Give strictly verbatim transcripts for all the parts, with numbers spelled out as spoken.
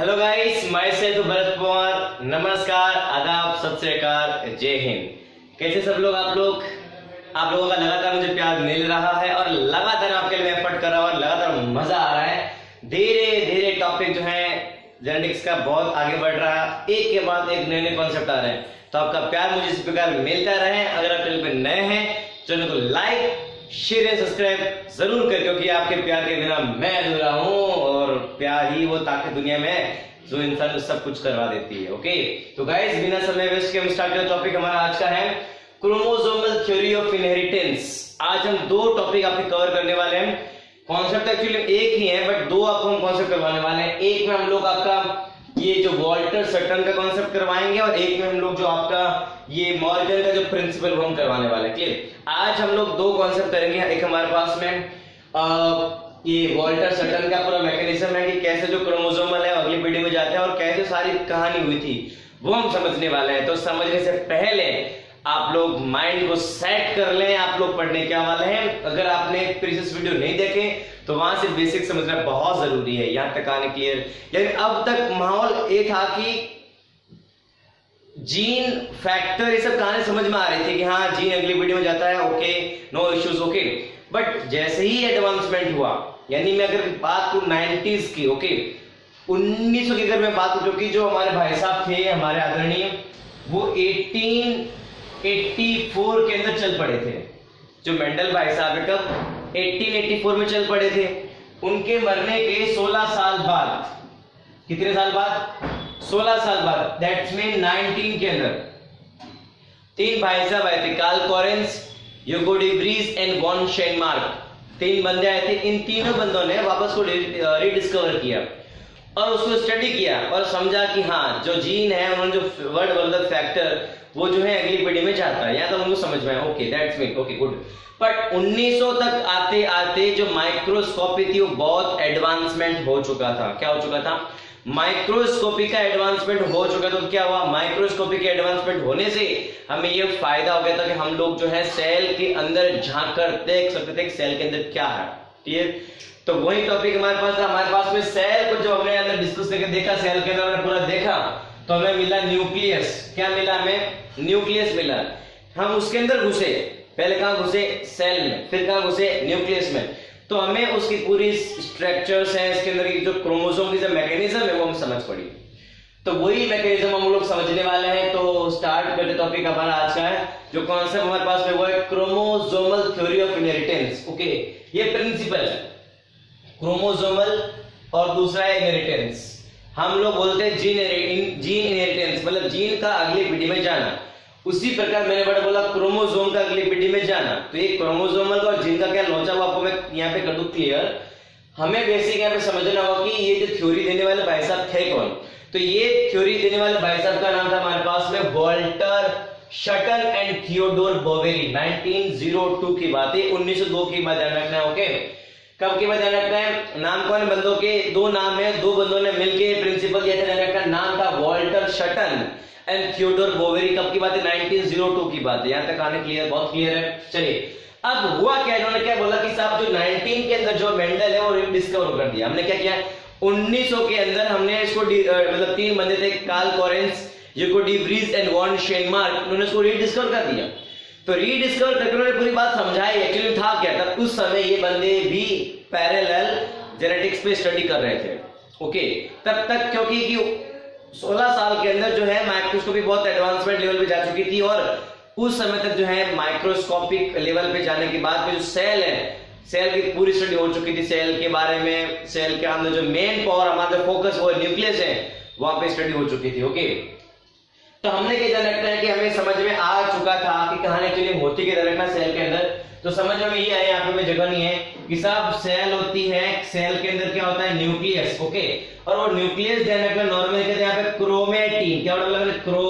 Hello guys, myself Bharat Pawar. नमस्कार, आदाब, सत श्री अकाल, जय हिंद। कैसे सब लोग? आप लोग आप लोगों का लगातार मुझे प्यार मिल रहा है और लगातार आपके लिए मैं एफर्ट कर रहा हूँ और लगातार मजा आ रहा है। धीरे धीरे टॉपिक जो है जेनेटिक्स का बहुत आगे बढ़ रहा है, एक के बाद एक नए नए कॉन्सेप्ट आ रहे हैं। तो आपका प्यार मुझे इस प्रकार मिलता रहे। अगर आप चैनल पे नए हैं, चैनल को लाइक शेयर एंड सब्सक्राइब जरूर कर, क्योंकि आपके प्यार के बिना मैं अधूरा हूं और प्यार ही वो ताकत दुनिया में जो इंसान सब कुछ करवा देती है। ओके, तो गाइस बिना समय वेस्ट के हम स्टार्ट करते। टॉपिक हमारा आज का है क्रोमोसोमल थ्योरी ऑफ इनहेरिटेंस। आज हम दो टॉपिक आपके कवर करने वाले हैं। कॉन्सेप्ट एक्चुअली एक ही है, बट दो आपको हम कॉन्सेप्ट करवाने वाले हैं। एक में हम लोग आपका ये जो वॉल्टर सटन का कॉन्सेप्ट करवाएंगे और एक में हम लोग जो आपका ये मॉर्गन का जो प्रिंसिपल वो हम करवाने वाले हैं। क्लियर? आज हम लोग दो कॉन्सेप्ट करेंगे। एक हमारे पास में आ, ये वॉल्टर सटन का पूरा मैकेनिज्म है कि कैसे जो क्रोमोसोमल है अगली पीढ़ी में जाते हैं और कैसे सारी कहानी हुई थी वो हम समझने वाले हैं। तो समझने से पहले आप लोग माइंड को सेट कर लें। आप लोग पढ़ने क्या वाले हैं। अगर आपने प्रीवियस वीडियो नहीं देखे तो वहां से बेसिक समझना बहुत जरूरी है यहां तक आने क्लियर। यानी अब तक माहौल ये था कि जीन फैक्टर ये सब कहानी समझ में आ रही थी कि हाँ जीन अगली पीढ़ी में जाता है, okay, no issues, okay. But जैसे ही एडवांसमेंट हुआ, यानी मैं अगर बात करूं नाइनटीज की, ओके, उन्नीस सौ की अगर मैं बात करूं कि जो हमारे भाई साहब थे हमारे आदरणीय, वो अठारह सौ चौरासी के अंदर चल पड़े थे। जो मेंडल भाई साहब है कब अठारह सौ चौरासी में चल पड़े थे। उनके मरने के सोलह साल बाद, कितने साल बाद? सोलह साल बाद, दैट्स मीन नाइनटीन के अंदर तीन भाई साहब आए थे, Carl Correns, Hugo de Vries and von Tschermak. तीन बंदे आए थे। इन तीनों बंदों ने वापस को रीडिस्कवर किया और उसको स्टडी किया और समझा कि हाँ जो जीन है उन्होंने जो वर्ड मतलब फैक्टर वो जो है अगली पीढ़ी में जाता है। या तो उनको समझ में आया, okay, that's mean, okay, good. But उन्नीस सौ तक आते आते जो माइक्रोस्कोपी थी वो बहुत एडवांसमेंट हो चुका था। क्या हो चुका था? माइक्रोस्कोपी का एडवांसमेंट हो चुका। तो क्या हुआ? माइक्रोस्कोपी के एडवांसमेंट होने से हमें ये फायदा हो गया था कि हम लोग जो है सेल के अंदर झांक कर देख सकते थे सेल के अंदर क्या है। क्लियर? तो वही टॉपिक हमारे पास था। हमारे पास में सेल को जो हमने अंदर डिस्कस करके देखा, सेल के अंदर हमने पूरा देखा तो हमें मिला न्यूक्लियस। क्या मिला हमें? न्यूक्लियस मिला। हम उसके अंदर घुसे, पहले कहां घुसे? सेल में, फिर कहां घुसे? न्यूक्लियस में। तो हमें उसकी पूरी स्ट्रक्चर्स है, इसके अंदर की जो क्रोमोसोम की जो मैकेनिज्म है वो हम समझ पड़ी। तो वही मैकेनिज्म हम लोग समझने वाले हैं। तो स्टार्ट करते। टॉपिक हमारा आज का है जो कॉन्सेप्ट हमारे पास में वो है chromosomal theory of inheritance. Okay, ये प्रिंसिपल है क्रोमोसोमल और दूसरा है इनहेरिटेंस। हम लोग बोलते हैं जीन जीन इनहेरिटेंस, मतलब जीन का अगली पीढ़ी में जाना। उसी प्रकार मैंने बड़ा बोला क्रोमोसोम का अगली पीढ़ी में जाना। तो ये क्रोमोसोमल और जीन का क्या लोचा वो आपको मैं यहाँ पे कर दूं क्लियर। हमें बेसिक यहाँ पे समझना होगा कि ये जो थ्योरी देने वाले भाई साहब थे कौन। तो ये थ्योरी देने वाले भाई साहब का नाम था हमारे पास में Walter Sutton and Theodor Boveri. Nineteen oh two की बात है, उन्नीस सौ दो की बात ध्यान रखना है। ओके, कब की बात ध्यान रखना है? नाम कौन बंदों के? दो नाम है, दो बंदों ने मिलकर प्रिंसिपल दिया था, ध्यान रखना। नाम था Walter Sutton and Theodor Boveri. कब की बात है? नाइनटीन ओ टू की बात है। यहां तक आने क्लियर? बहुत क्लियर है। चलिए, अब हुआ क्या, इन्होंने क्या बोला कि साहब जो नाइनटीन के अंदर जो मेंडल है वो डिस्कवर कर दिया। हमने क्या किया? उन्नीस सौ के अंदर हमने इसको मतलब तीन बंदे थे, Carl Correns, Hugo de Vries and von Tschermak, उन्होंने इसको रीडिस्कवर कर दिया। तो रीडिस्कवर करके उन्होंने पूरी बात समझाई एक्चुअली था क्या था। उस समय ये बंदे भी पैरेलल जेनेटिक्स पे स्टडी कर रहे थे। ओके, तब तक क्योंकि कि सोलह साल के अंदर जो है माइक्रोस्कोपी बहुत एडवांसमेंट लेवल पे जा चुकी थी और उस समय तक जो है माइक्रोस्कोपिक लेवल पे जाने के बाद में जो सेल है, सेल की पूरी स्टडी हो चुकी थी। सेल के बारे में, सेल के अंदर जो मेन पावर हमारा जो फोकस वो न्यूक्लियस है वहां पे स्टडी हो चुकी थी। ओके, तो हमने क्या जान रखना है कि हमें समझ में आ चुका था कि कहानी एक्चुअली होती क्या रखना सेल के अंदर। तो समझ में ये आया, यहाँ पे जगह नहीं है कि साहब सेल होती है, सेल के अंदर क्या होता है? न्यूक्लियस। ओके, और वो न्यूक्लियस ध्यान रखना नॉर्मल कहते हैं यहाँ पे क्रोमेटिन। क्या मतलब?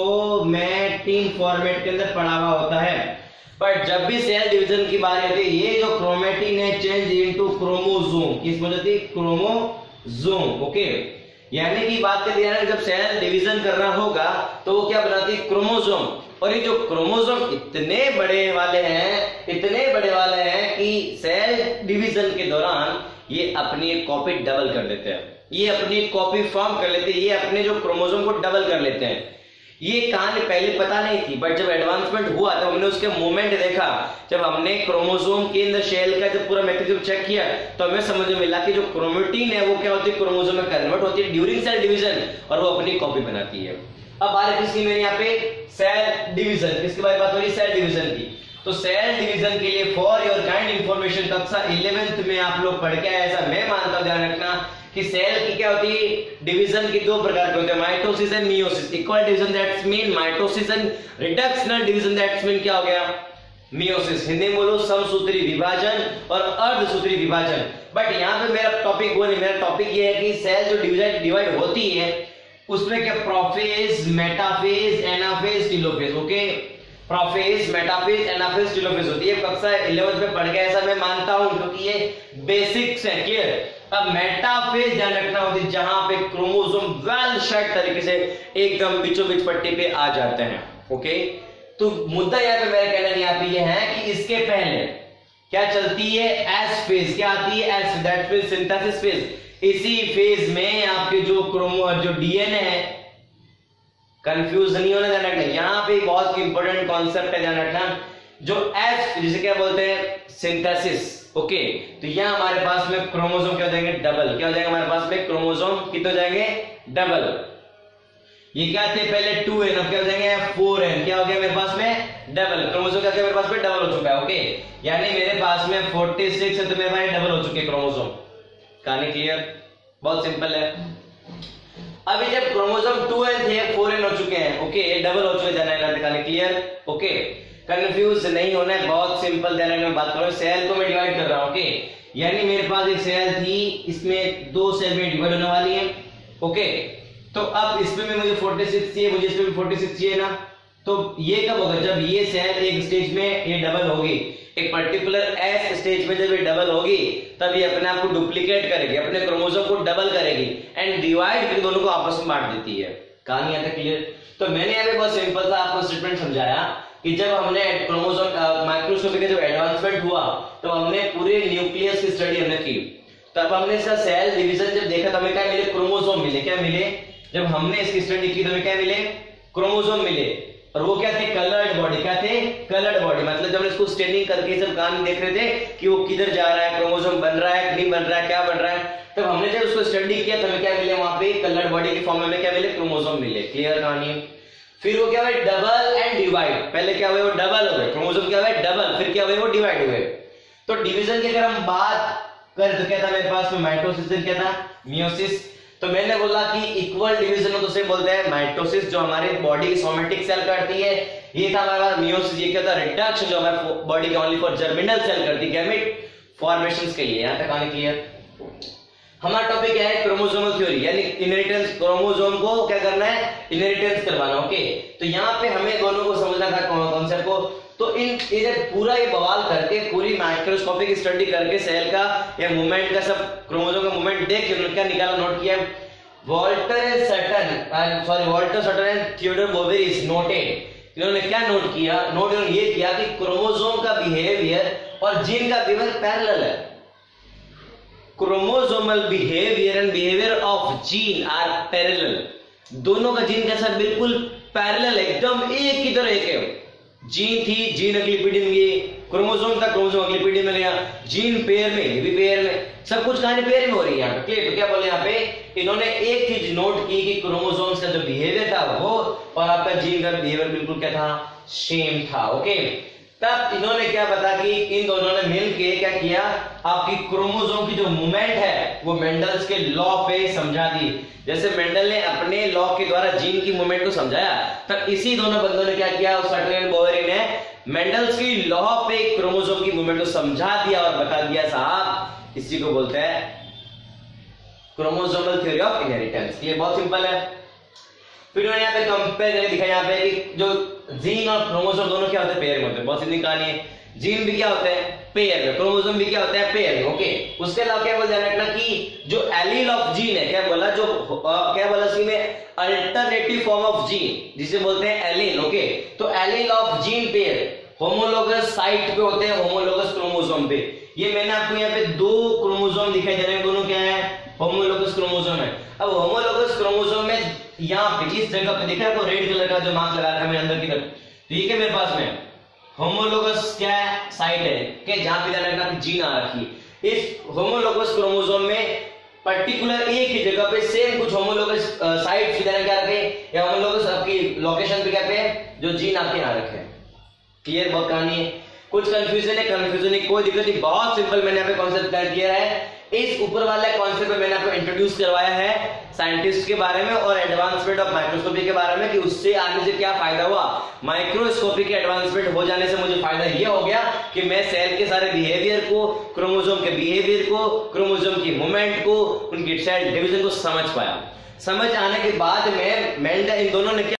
क्रोमेटिन फॉर्मेट के अंदर पड़ा हुआ होता है। बट जब भी सेल डिवीजन की बात आती है, ये जो क्रोमेटिन है चेंज इनटू क्रोमोसोम। किस वजह से? क्रोमोसोम। ओके, यानी कि बात कर दिया जब सेल डिवीजन करना होगा तो वो क्या बनाती? क्रोमोसोम। और ये जो क्रोमोसोम इतने बड़े वाले हैं, इतने बड़े वाले हैं कि सेल डिवीजन के दौरान ये अपनी एक कॉपी डबल कर देते हैं, ये अपनी कॉपी फॉर्म कर लेते हैं, ये अपने जो क्रोमोसोम को डबल कर लेते हैं। ये कहानी पहले पता नहीं थी, बट जब एडवांसमेंट हुआ तो हमने उसके मूवमेंट देखा। जब हमने क्रोमोसोम के अंदर शेल का जब पूरा मैकेनिज्म चेक किया तो हमें समझ में मिला कि जो क्रोमेटिन है वो क्या होती है, क्रोमोसोम में कन्वर्ट होती है ड्यूरिंग सेल डिवीजन और वो अपनी कॉपी बनाती है। अब बात किसकी, मेरे यहाँ पे सेल डिवीजन, किसके बारे में बात हो रही है, सेल डिवीजन की। तो सेल डिवीजन के लिए फॉर योर काइंड इंफॉर्मेशन कक्षा इलेवेंथ में आप लोग पढ़ के आए, ऐसा मैं मानता हूं। ध्यान रखना कि सेल की क्या होती है, डिवीजन की दो प्रकार के होते हैं, mitosis and meiosis. Equal division that's mean mitosis and reductional division that's mean क्या हो गया, मियोसिस। हिंदी में बोलो समसूत्री विभाजन और अर्धसूत्री विभाजन। बट यहाँ पे मेरा टॉपिक वो नहीं, मेरा टॉपिक ये है कि सेल जो डिवाइड डिवाइड होती है उसमें क्या prophase, metaphase, anaphase, telophase. Okay, prophase, metaphase, anaphase, telophase होती है। कक्षा इलेवेंथ में पढ़ गए ऐसा मैं मानता हूं, क्योंकि ये बेसिक्स है। क्लियर। अब मेटाफेज ध्यान रखना होती है जहां पे क्रोमोसोम वेल सेट तरीके से एकदम बीचों बीच पट्टी पे आ जाते हैं। ओके, तो मुद्दा यहाँ पे मेरा कहना यहाँ पे ये है कि इसके पहले क्या चलती है, एस फेज। क्या आती है, S, that means synthesis phase. इसी फेज में आपके जो क्रोमो जो डीएनए है, कंफ्यूज नहीं होना, ध्यान रखना। यहाँ पे बहुत इंपॉर्टेंट कॉन्सेप्ट है, ध्यान रखना। जो एस जिसे क्या बोलते हैं, सिंथेसिस। ओके, तो यहाँ हमारे पास में क्रोमोसोम क्या हो जाएंगे, डबल। क्या हो जाएगा हमारे पास में क्रोमोसोम कितने हो जाएंगे, डबल। ये क्या थे पहले टू एन, अब क्या हो जाएंगे फोर एन। क्या हो गया मेरे पास में, डबल। क्रोमोसोम क्या मेरे पास में डबल हो चुका है। ओके, यानी मेरे पास में फोर्टी सिक्स है तो मेरे पास डबल हो चुके क्रोमोसोम। कहानी क्लियर, बहुत सिंपल है। अभी जब क्रोमोसोम टू एन थे, फोर एन हो चुके हैं। ओके, ये डबल हो चुके हैं। कहानी क्लियर। ओके, कंफ्यूज नहीं होना है, बहुत सिंपल ध्यान में बात करो। सेल को मैं डिवाइड कर रहा हूं। ओके, यानी मेरे पास एक सेल थी, इसमें दो सेल में डिवाइड होने वाली है। ओके, तो अब इसमें में मुझे फोर्टी सिक्स चाहिए, मुझे इसमें भी फोर्टी सिक्स चाहिए ना। तो ये कब होगा, जब ये सेल एक स्टेज में ये डबल होगी, एक पर्टिकुलर एस स्टेज में जब ये डबल होगी तब ये अपने आप को डुप्लीकेट करेगी, अपने क्रोमोसोम को डबल करेगी एंड डिवाइड करके दोनों को आपस में बांट देती है। कहानी आता क्लियर। तो मैंने यहाँ पे बहुत सिंपल सा आपको स्टेटमेंट समझाया कि जब हमने क्रोमोसोम माइक्रोस्कोपी का जब एडवांसमेंट हुआ तो हमने पूरे न्यूक्लियस की स्टडी हमने की। तब हमने इसका सेल डिवीजन जब देखा तो हमें क्या मिले, क्रोमोसोम मिले। क्या मिले, जब हमने इसकी स्टडी की तो हमें क्या मिले, क्रोमोसोम मिले। और वो क्या थे, कलर्ड बॉडी। क्या थे, कलर्ड बॉडी। मतलब जब हम इसको स्टेनिंग करके सब कहानी देख रहे थे कि वो किधर जा रहा है, क्रोमोसोम बन रहा है नहीं बन रहा है, क्या बन रहा है, तब हमने जब उसको स्टडी किया तो हमें क्या मिले, वहां पे कलर्ड बॉडी के फॉर्म में क्या मिले, क्रोमोसोम मिले। क्लियर कहानी। फिर वो क्या हुआ, डबल एंड डिवाइड। पहले क्या हुआ, वो डबल हो गए क्रोमोसोम, क्या हुआ डबल, फिर क्या हुआ वो डिवाइड हुए। तो डिवीजन की अगर हम बात करें तो क्या था मेरे पास में, माइटोसिस, क्या था, मियोसिस। तो मैंने बोला कि इक्वल डिवीजन को दूसरे बोलते हैं माइटोसिस, जो हमारे बॉडी की सोमेटिक सेल करती है। ये था हमारा मियोसिस। ये क्या था, रिडक्शन, जो हमारे बॉडी के ओनली फॉर जर्मिनल सेल करती है, गैमेट फॉर्मेशंस के लिए। यहां तक आने क्लियर। हमारा टॉपिक क्या है, क्रोमोसोमल थ्योरी, यानी इनहेरिटेंस। क्रोमोसोम को क्या करना है, इनहेरिटेंस करवाना। ओके, तो यहाँ पे हमें दोनों को समझना था कॉन्सेप्ट को। तो इन ये पूरा ये बवाल करके, पूरी माइक्रोस्कोपिक स्टडी करके सेल का या मूवमेंट का, सब क्रोमोसोम का मूवमेंट देख के उन्होंने क्या निकाला, नोट किया। Walter Sutton sorry Walter Sutton and Theodor Boveri's noted. इन्होंने क्या नोट किया, नोट इन्होंने ये किया कि क्रोमोसोम का बिहेवियर और जीन का बिहेवियर पैरेलल है। Chromosomal behaviour and behaviour of gene are parallel. दोनों का जीन कैसा, बिल्कुल पैरेलल, एकदम एक की तरह एक है। जीन थी, जीन अगली पीढ़ी में गई, क्रोमोसोम था, क्रोमोसोम अगली पीढ़ी में गया, जीन पेयर में, ये भी पेयर में, सब कुछ कहानी पेयर में हो रही है यहाँ पे। क्लियर। तो क्या बोले यहाँ पे, इन्होंने एक चीज नोट की कि क्रोमोसोम्स का जो बिहेवियर था वो और आपका जीन का बिहेवियर बिल्कुल क्या था, सेम था। ओके, तब इन्होंने क्या बता कि इन दोनों ने मिलके क्या किया, आपकी क्रोमोसोम की जो मूवमेंट है वो मेंडल्स के लॉ पे समझा दी। जैसे मेंडल ने अपने लॉ के द्वारा जीन की मूवमेंट को समझाया, तब इसी दोनों बंदों ने क्या किया, सटन एंड बोवेरी ने मेंडल्स की लॉ पे क्रोमोसोम की मूवमेंट को समझा दिया और बता दिया, साहब इसी को बोलते हैं क्रोमोसोमल थ्योरी ऑफ इनहेरिटेंस। ये बहुत सिंपल है। फिर यहाँ पे कंपेयर करके दिखा यहाँ पे कि जो जीन और क्रोमोसोम दोनों क्या होते हैं, पेयर में होते हैं। बहुत सीधी कहानी है। जीन भी क्या होते हैं, पेयर में, क्रोमोसोम भी क्या होता है, पेयर में। ओके, उसके अलावा क्या बोल ध्यान रखना कि जो एलील ऑफ जीन है, क्या बोला, जो आ, क्या बोला इसमें, अल्टरनेटिव फॉर्म ऑफ जीन जिसे बोलते हैं एलील। ओके, तो allele of gene pair homologous site पे होते हैं, होमोलोगस क्रोमोसोम पे। ये मैंने आपको यहाँ पे दो क्रोमोसोम दिखाई दे रहे हैं, दोनों क्या है, होमोलोगस क्रोमोसोम है। अब होमोलोगस क्रोमोसोम में यहाँ पे इस जगह पे देखा आपको रेड कलर का जो मार्क लगा रखा है मैंने अंदर की तरफ, ठीक है, मेरे पास में होमोलोगस क्या है, साइट है कि जहां पे ध्यान रखना जीन आ रखी है। इस होमोलोगस क्रोमोसोम में पर्टिकुलर एक ही जगह पे सेम कुछ होमोलोगस साइट क्या रखे या होमोलोगस आपकी लोकेशन पे क्या पे जो जीन आपके यहाँ रखे हैं। क्लियर बहुत कहानी है, कुछ कंफ्यूजन है, कंफ्यूजन नहीं, कोई दिक्कत नहीं, बहुत सिंपल मैंने यहाँ पे कॉन्सेप्ट क्लियर किया है। इस ऊपर वाले कॉन्सेप्ट पे मैंने आपको इंट्रोड्यूस करवाया है साइंटिस्ट के बारे में और एडवांसमेंट ऑफ माइक्रोस्कोपी के बारे में कि उससे आगे से क्या फायदा हुआ। माइक्रोस्कोपी के एडवांसमेंट हो जाने से मुझे फायदा ये हो गया कि मैं सेल के सारे बिहेवियर को, क्रोमोसोम के बिहेवियर को, क्रोमोसोम की मूवमेंट को, उनकी सेल डिवीजन को समझ पाया। समझ आने के बाद में मेंडल इन दोनों ने